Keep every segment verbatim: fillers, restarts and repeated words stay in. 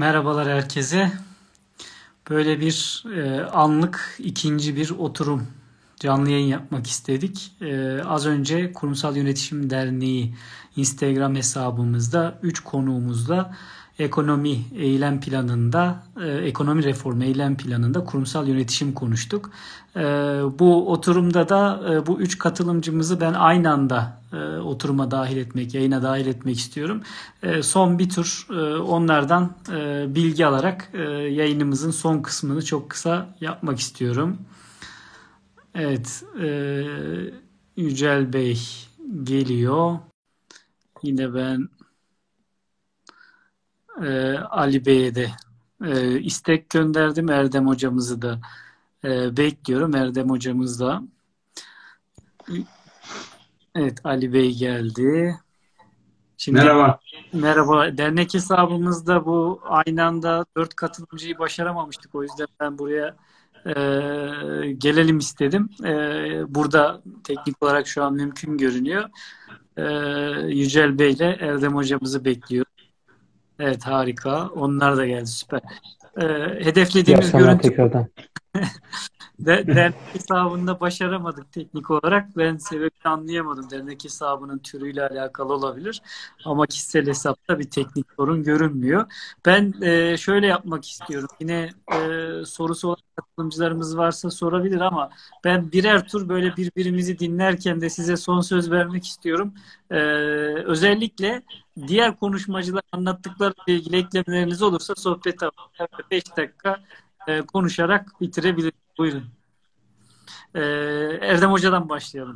Merhabalar herkese. Böyle bir e, anlık ikinci bir oturum canlı yayın yapmak istedik. E, az önce Kurumsal Yönetişim Derneği Instagram hesabımızda üç konuğumuzla ekonomi eylem planında, e, ekonomi reformu eylem planında kurumsal yönetişim konuştuk. E, bu oturumda da e, bu üç katılımcımızı ben aynı anda e, oturuma dahil etmek, yayına dahil etmek istiyorum. E, son bir tur e, onlardan e, bilgi alarak e, yayınımızın son kısmını çok kısa yapmak istiyorum. Evet, e, Yücel Bey geliyor. Yine ben e, Ali Bey'e de e, istek gönderdim. Erdem hocamızı da e, bekliyorum. Erdem hocamız da. Evet, Ali Bey geldi. Şimdi Merhaba. merhaba. Dernek hesabımızda bu aynı anda dört katılımcıyı başaramamıştık. O yüzden ben buraya e, gelelim istedim. E, burada teknik olarak şu an mümkün görünüyor. E, Yücel Bey ile Erdem hocamızı bekliyor. Evet, harika. Onlar da geldi. Süper. E, İyi hedeflediğimiz akşamlar görüntü tekrardan. De, dernek hesabında başaramadık teknik olarak. Ben sebebini anlayamadım. Dernek hesabının türüyle alakalı olabilir. Ama kişisel hesapta bir teknik sorun görünmüyor. Ben e, şöyle yapmak istiyorum. Yine e, sorusu olan katılımcılarımız varsa sorabilir ama ben birer tur böyle birbirimizi dinlerken de size son söz vermek istiyorum. E, özellikle diğer konuşmacılar anlattıklarıyla ilgili eklemeleriniz olursa sohbete beş dakika e, konuşarak bitirebiliriz. Buyurun. Ee, Erdem Hoca'dan başlayalım.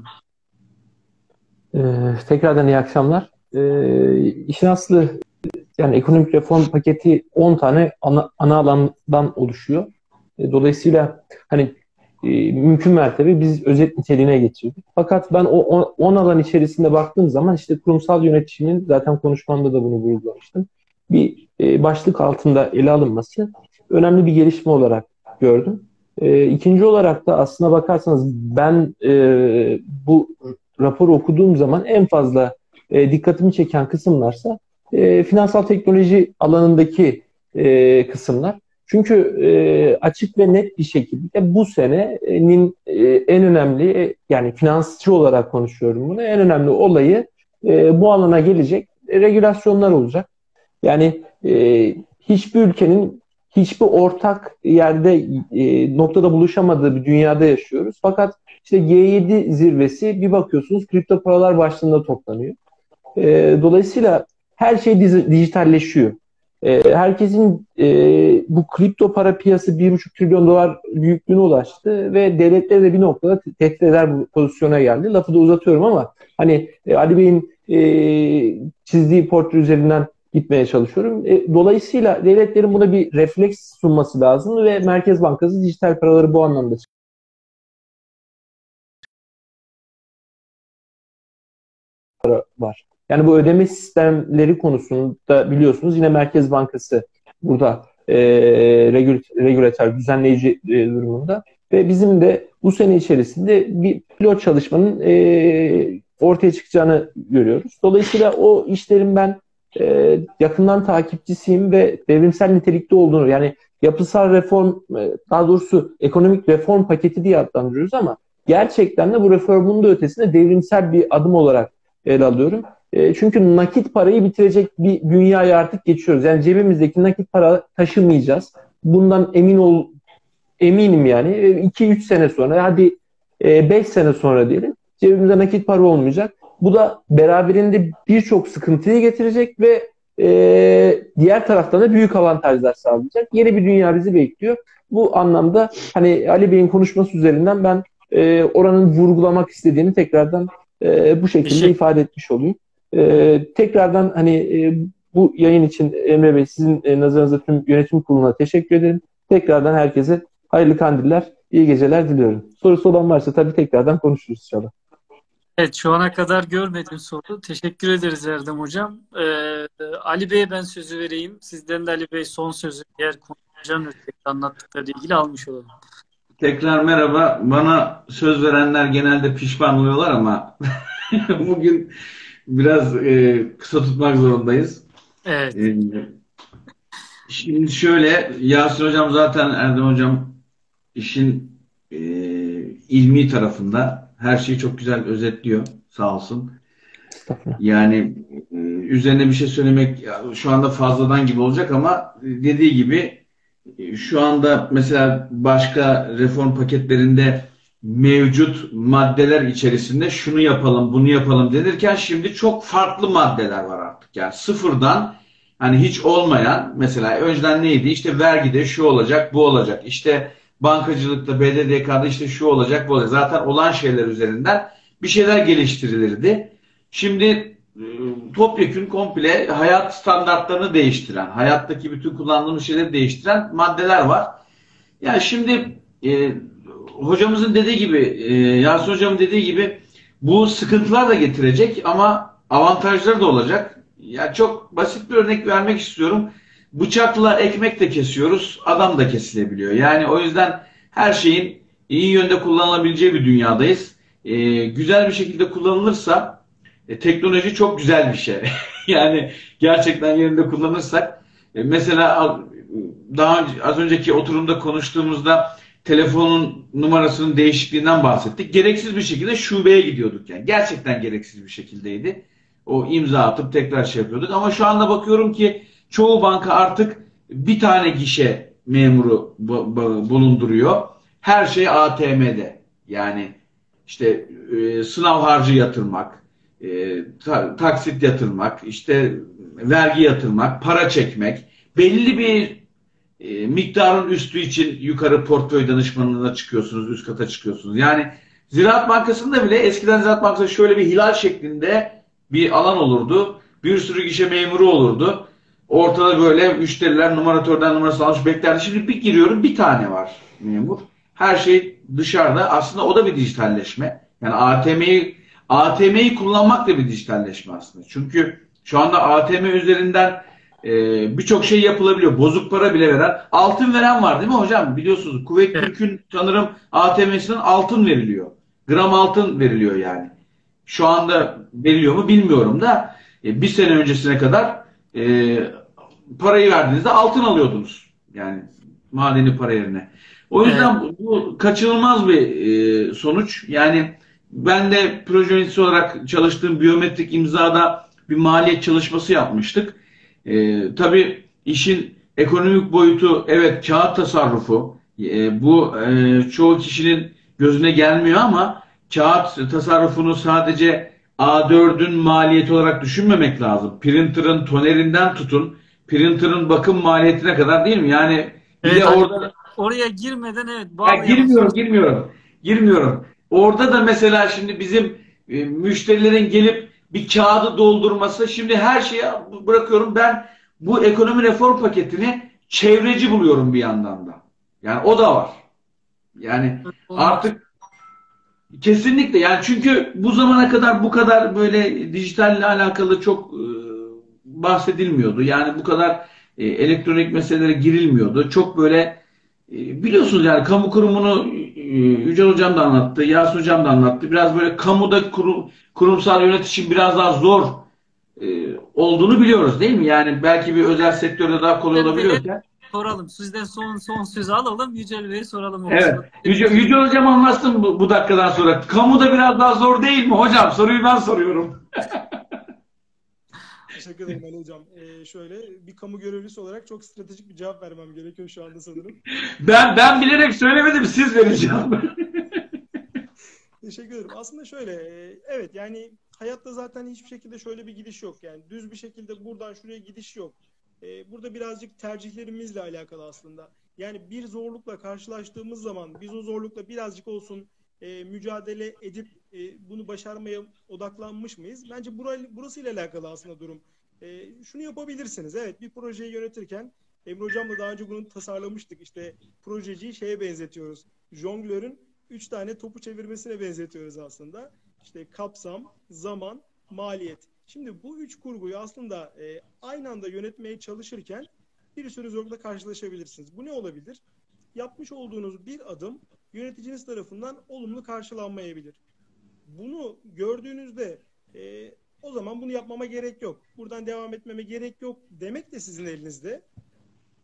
Ee, tekrardan iyi akşamlar. Ee, işin aslı yani ekonomik reform paketi on tane ana, ana alandan oluşuyor. E, dolayısıyla hani e, mümkün mertebe biz özet niteliğine getirdik. Fakat ben o on alan içerisinde baktığım zaman işte kurumsal yönetişimin zaten konuşmamda da bunu vurgulamıştım. Bir e, başlık altında ele alınması önemli bir gelişme olarak gördüm. E, ikinci olarak da aslına bakarsanız ben e, bu raporu okuduğum zaman en fazla e, dikkatimi çeken kısımlarsa e, finansal teknoloji alanındaki e, kısımlar. Çünkü e, açık ve net bir şekilde bu senenin e, en önemli, yani finansçı olarak konuşuyorum bunu, en önemli olayı e, bu alana gelecek regülasyonlar olacak. Yani e, hiçbir ülkenin hiçbir ortak yerde e, noktada buluşamadığı bir dünyada yaşıyoruz. Fakat işte G yedi zirvesi bir bakıyorsunuz kripto paralar başlığında toplanıyor. E, dolayısıyla her şey dijitalleşiyor. E, herkesin e, bu kripto para piyası bir buçuk trilyon dolar büyüklüğüne ulaştı ve devletleri de bir noktada tehdit eder bu pozisyona geldi. Lafı da uzatıyorum ama hani e, Ali Bey'in e, çizdiği portre üzerinden gitmeye çalışıyorum. E, dolayısıyla devletlerin buna bir refleks sunması lazım ve Merkez Bankası dijital paraları bu anlamda var. Yani bu ödeme sistemleri konusunda biliyorsunuz yine Merkez Bankası burada e, regülatör, düzenleyici e, durumunda ve bizim de bu sene içerisinde bir pilot çalışmanın e, ortaya çıkacağını görüyoruz. Dolayısıyla o işlerin ben e, yakından takipçisiyim ve devrimsel nitelikte olduğunu, yani yapısal reform, daha doğrusu ekonomik reform paketi diye adlandırıyoruz ama gerçekten de bu reformun da ötesinde devrimsel bir adım olarak ele alıyorum. E, çünkü nakit parayı bitirecek bir dünyaya artık geçiyoruz. Yani cebimizdeki nakit para taşımayacağız. Bundan emin ol, eminim yani. iki üç sene sonra, hadi beş sene sonra diyelim, cebimizde nakit para olmayacak. Bu da beraberinde birçok sıkıntıyı getirecek ve e, diğer taraftan da büyük avantajlar sağlayacak. Yeni bir dünya bizi bekliyor. Bu anlamda hani Ali Bey'in konuşması üzerinden ben e, oranın vurgulamak istediğini tekrardan e, bu şekilde Teşekkür, ifade etmiş olayım. E, tekrardan hani e, bu yayın için Emre Bey, sizin e, nazarınızda tüm yönetim kuruluna teşekkür ederim. Tekrardan herkese hayırlı kandiller, iyi geceler diliyorum. Sorusu olan varsa tabii tekrardan konuşuruz inşallah. evet, şu ana kadar görmedim soru. Teşekkür ederiz Erdem Hocam. Ee, Ali Bey'e ben sözü vereyim. Sizden de Ali Bey son sözü diğer konuşacağım anlattıkları ilgili almış olalım. Tekrar merhaba. Bana söz verenler genelde pişman oluyorlar ama bugün biraz e, kısa tutmak zorundayız. Evet. E, Şimdi şöyle, Yasin Hocam zaten Erdem Hocam işin e, ilmi tarafında her şeyi çok güzel özetliyor. Sağ olsun. Estağfurullah. Yani e, üzerine bir şey söylemek ya, şu anda fazladan gibi olacak ama e, dediği gibi e, şu anda mesela başka reform paketlerinde mevcut maddeler içerisinde şunu yapalım, bunu yapalım denirken şimdi çok farklı maddeler var artık. Yani sıfırdan hani hiç olmayan mesela önceden neydi? İşte vergide şu olacak, bu olacak. İşte bankacılıkta, B D D K'da işte şu olacak, bu olacak. Zaten olan şeyler üzerinden bir şeyler geliştirilirdi. Şimdi e, topyekün komple hayat standartlarını değiştiren, hayattaki bütün kullandığımız şeyleri değiştiren maddeler var. Yani şimdi e, hocamızın dediği gibi, e, Yasin hocamın dediği gibi bu sıkıntılar da getirecek ama avantajları da olacak. Yani çok basit bir örnek vermek istiyorum. Bıçakla ekmek de kesiyoruz, adam da kesilebiliyor. Yani o yüzden her şeyin iyi yönde kullanılabileceği bir dünyadayız. E, güzel bir şekilde kullanılırsa e, teknoloji çok güzel bir şey. Yani gerçekten yerinde kullanırsak e, mesela daha önce, az önceki oturumda konuştuğumuzda telefonun numarasının değişikliğinden bahsettik. Gereksiz bir şekilde şubeye gidiyorduk yani. Gerçekten gereksiz bir şekildeydi. O imza atıp tekrar şey yapıyorduk. Ama şu anda bakıyorum ki çoğu banka artık bir tane gişe memuru bulunduruyor. Her şey A T M'de. Yani işte e, sınav harcı yatırmak, e, ta, taksit yatırmak, işte vergi yatırmak, para çekmek, belli bir e, miktarın üstü için yukarı portföy danışmanlığına çıkıyorsunuz, üst kata çıkıyorsunuz. Yani Ziraat Bankası'nda bile eskiden Ziraat Bankası'nda şöyle bir hilal şeklinde bir alan olurdu. Bir sürü gişe memuru olurdu. Ortada böyle müşteriler numaratörden numarası almış beklerdi. Şimdi bir giriyorum bir tane var memur. Her şey dışarıda. Aslında o da bir dijitalleşme. Yani A T M'yi A T M'yi kullanmak da bir dijitalleşme aslında. Çünkü şu anda A T M üzerinden e, birçok şey yapılabiliyor. Bozuk para bile veren. Altın veren var değil mi hocam? Biliyorsunuz Kuveyt Evet. Türk'ün sanırım A T M'sinden altın veriliyor. Gram altın veriliyor yani. Şu anda veriliyor mu bilmiyorum da e, bir sene öncesine kadar e, parayı verdiğinizde altın alıyordunuz. Yani madeni para yerine. O Evet. yüzden bu, bu kaçınılmaz bir e, sonuç. Yani ben de proje yöneticisi olarak çalıştığım biyometrik imzada bir maliyet çalışması yapmıştık. E, tabii işin ekonomik boyutu evet kağıt tasarrufu. E, bu e, çoğu kişinin gözüne gelmiyor ama kağıt tasarrufunu sadece A dördün maliyeti olarak düşünmemek lazım. Printer'ın tonerinden tutun, printer'ın bakım maliyetine kadar değil mi? Yani bir Evet de Ali orada Hocam. Oraya girmeden evet ya bağlayalım. girmiyorum, girmiyorum. Girmiyorum. Orada da mesela şimdi bizim e, müşterilerin gelip bir kağıdı doldurması, şimdi her şeyi bırakıyorum. Ben bu ekonomi reform paketini çevreci buluyorum bir yandan da. Yani o da var. Yani Olmak artık kesinlikle yani çünkü bu zamana kadar bu kadar böyle dijitalle alakalı çok e, bahsedilmiyordu. Yani bu kadar e, elektronik meselelere girilmiyordu. Çok böyle e, biliyorsunuz yani kamu kurumunu e, Yücel Hocam da anlattı, Yasin Hocam da anlattı. Biraz böyle kamuda kurum, kurumsal yönetişim biraz daha zor e, olduğunu biliyoruz değil mi? Yani belki bir özel sektörde daha kolay Yücel Bey'e olabiliyorken. soralım. Sizden son son sözü alalım. Yücel Bey'e soralım o Evet. kısmı. Yüce, Yüce Hocam anlatsın bu, bu dakikadan sonra. Kamuda biraz daha zor değil mi hocam? Soruyu ben soruyorum. Teşekkür ederim Ali Hocam. Ee, şöyle bir kamu görevlisi olarak çok stratejik bir cevap vermem gerekiyor şu anda sanırım. Ben ben bilerek söylemedim, siz vereceğim. Teşekkür ederim. Aslında şöyle, e, evet yani hayatta zaten hiçbir şekilde şöyle bir gidiş yok. Yani düz bir şekilde buradan şuraya gidiş yok. E, burada birazcık tercihlerimizle alakalı aslında. Yani bir zorlukla karşılaştığımız zaman biz o zorlukla birazcık olsun e, mücadele edip e, bunu başarmaya odaklanmış mıyız? Bence burayla, burasıyla alakalı aslında durum. E, şunu yapabilirsiniz. Evet, bir projeyi yönetirken Emre Hocam'la daha önce bunu tasarlamıştık. İşte projeciyi şeye benzetiyoruz. Jonglörün üç tane topu çevirmesine benzetiyoruz aslında. İşte kapsam, zaman, maliyet. Şimdi bu üç kurguyu aslında e, aynı anda yönetmeye çalışırken bir sürü zorlukla karşılaşabilirsiniz. Bu ne olabilir? Yapmış olduğunuz bir adım yöneticiniz tarafından olumlu karşılanmayabilir. Bunu gördüğünüzde e, o zaman bunu yapmama gerek yok. Buradan devam etmeme gerek yok demek de sizin elinizde.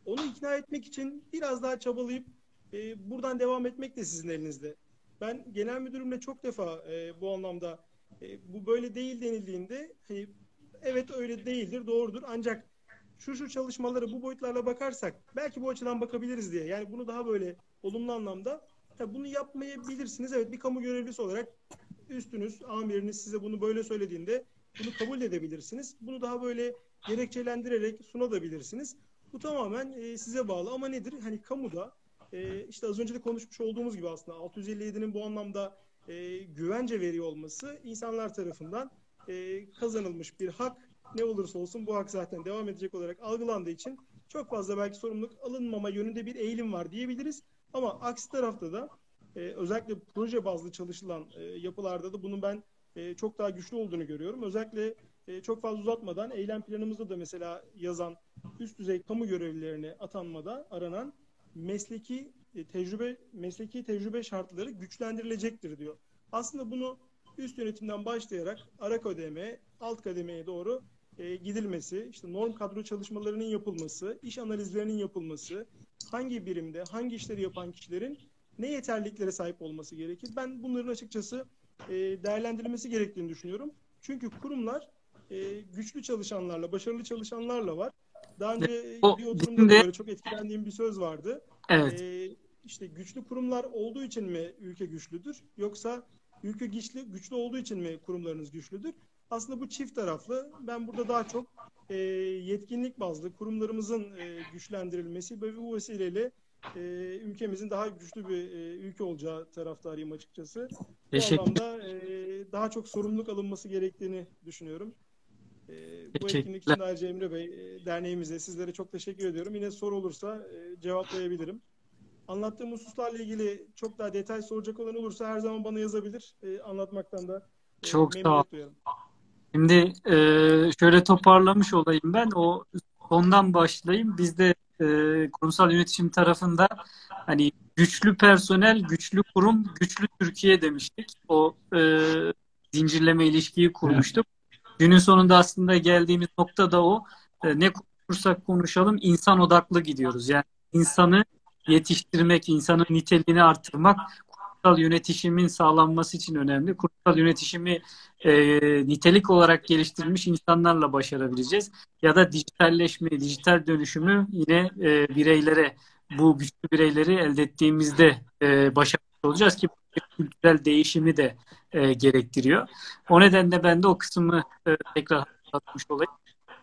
Onu ikna etmek için biraz daha çabalayıp e, buradan devam etmek de sizin elinizde. Ben genel müdürümle çok defa e, bu anlamda e, bu böyle değil denildiğinde hani, evet öyle değildir, doğrudur. Ancak şu şu çalışmaları bu boyutlarla bakarsak belki bu açıdan bakabiliriz diye. Yani bunu daha böyle olumlu anlamda ya bunu yapmayabilirsiniz. Evet, bir kamu görevlisi olarak üstünüz, amiriniz size bunu böyle söylediğinde bunu kabul edebilirsiniz. Bunu daha böyle gerekçelendirerek sunabilirsiniz. Bu tamamen e, size bağlı. Ama nedir? Hani kamuda e, işte az önce de konuşmuş olduğumuz gibi aslında altı yüz elli yedinin bu anlamda e, güvence veriyor olması insanlar tarafından e, kazanılmış bir hak. Ne olursa olsun bu hak zaten devam edecek olarak algılandığı için çok fazla belki sorumluluk alınmama yönünde bir eğilim var diyebiliriz. Ama aksi tarafta da e, özellikle proje bazlı çalışılan e, yapılarda da bunun ben e, çok daha güçlü olduğunu görüyorum. Özellikle e, çok fazla uzatmadan eylem planımızda da mesela yazan üst düzey kamu görevlilerine atanmada aranan mesleki e, tecrübe mesleki tecrübe şartları güçlendirilecektir diyor. Aslında bunu üst yönetimden başlayarak ara kademe, alt kademeye doğru e, gidilmesi, işte norm kadro çalışmalarının yapılması, iş analizlerinin yapılması, hangi birimde, hangi işleri yapan kişilerin ne yeterliliklere sahip olması gerekir? Ben bunların açıkçası e, değerlendirilmesi gerektiğini düşünüyorum. Çünkü kurumlar e, güçlü çalışanlarla, başarılı çalışanlarla var. Daha önce O bir oturumda bizim da de böyle çok etkilendiğim bir söz vardı. evet. E, işte güçlü kurumlar olduğu için mi ülke güçlüdür? Yoksa ülke güçlü, güçlü olduğu için mi kurumlarınız güçlüdür? Aslında bu çift taraflı. Ben burada daha çok e, yetkinlik bazlı kurumlarımızın e, güçlendirilmesi ve bu vesileyle e, ülkemizin daha güçlü bir e, ülke olacağı taraftarıyım açıkçası. Bu Teşekkür, anlamda e, daha çok sorumluluk alınması gerektiğini düşünüyorum. E, bu etkinlik teşekkürler. için ayrıca Emre Bey, e, derneğimize, sizlere çok teşekkür ediyorum. Yine soru olursa e, cevaplayabilirim. Anlattığım hususlarla ilgili çok daha detay soracak olan olursa her zaman bana yazabilir. E, anlatmaktan da e, Çok sağ ol. memnuniyet duyarım. Şimdi e, şöyle toparlamış olayım ben. O sondan başlayayım. Biz de e, kurumsal yönetişim tarafında hani güçlü personel, güçlü kurum, güçlü Türkiye demiştik. O e, zincirleme ilişkiyi Evet. kurmuştuk. Günün sonunda aslında geldiğimiz nokta da o. E, ne konuşursak konuşalım insan odaklı gidiyoruz. Yani insanı yetiştirmek, insanın niteliğini artırmak kurumsal yönetişimin sağlanması için önemli. Kurumsal yönetişimi e, nitelik olarak geliştirilmiş insanlarla başarabileceğiz. Ya da dijitalleşmeyi, dijital dönüşümü yine e, bireylere, bu güçlü bireyleri elde ettiğimizde e, başarmış olacağız ki bu kültürel değişimi de e, gerektiriyor. O nedenle ben de o kısmı e, tekrar hatırlatmış olayım.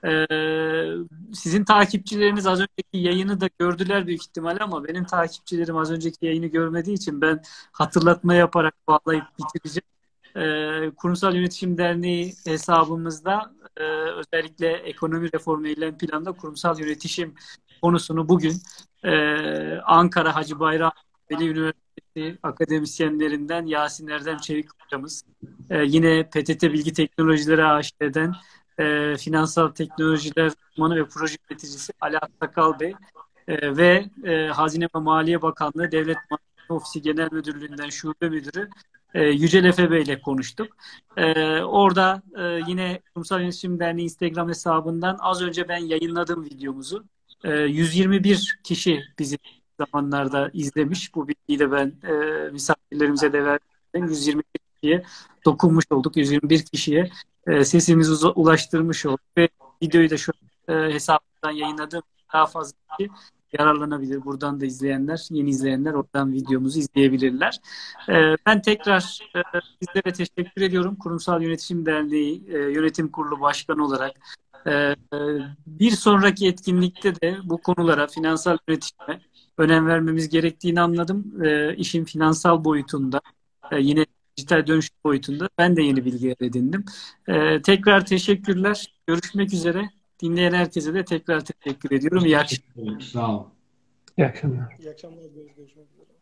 Ee, sizin takipçileriniz az önceki yayını da gördüler büyük ihtimalle ama benim takipçilerim az önceki yayını görmediği için ben hatırlatma yaparak bağlayıp bitireceğim. Ee, Kurumsal Yönetişim Derneği hesabımızda e, özellikle ekonomi reformu eylem planında kurumsal yönetişim konusunu bugün e, Ankara Hacı Bayram Veli Üniversitesi akademisyenlerinden Yasin Erdem Çevik hocamız, e, yine P T T Bilgi Teknolojileri A Ş'den e, finansal teknolojiler uzmanı ve proje yöneticisi Ali Aksakal Bey e, ve e, Hazine ve Maliye Bakanlığı Devlet Maliye Ofisi Genel Müdürlüğü'nden Şube Müdürü e, Yücel Efe Bey ile konuştuk. E, orada e, yine Kurumsal Yönetişim Derneği Instagram hesabından az önce ben yayınladığım videomuzu e, yüz yirmi bir kişi bizi zamanlarda izlemiş. Bu bilgiyi de ben e, misafirlerimize de verdim. yüz yirmi bir kişiye dokunmuş olduk. yüz yirmi bir kişiye e, sesimizi uza- ulaştırmış olduk ve videoyu da şu e, hesabından yayınladığım daha fazla kişi yararlanabilir. Buradan da izleyenler, yeni izleyenler oradan videomuzu izleyebilirler. E, ben tekrar e, sizlere teşekkür ediyorum. Kurumsal Yönetişim Derneği e, Yönetim Kurulu Başkanı olarak e, e, bir sonraki etkinlikte de bu konulara, finansal yönetişime önem vermemiz gerektiğini anladım. E, işin finansal boyutunda, e, yine dijital dönüşüm boyutunda ben de yeni bilgiler edindim. Ee, tekrar teşekkürler. Görüşmek üzere. Dinleyen herkese de tekrar teşekkür ediyorum. İyi akşamlar. Sağ olun. İyi akşamlar. İyi akşamlar. Görüşmek üzere.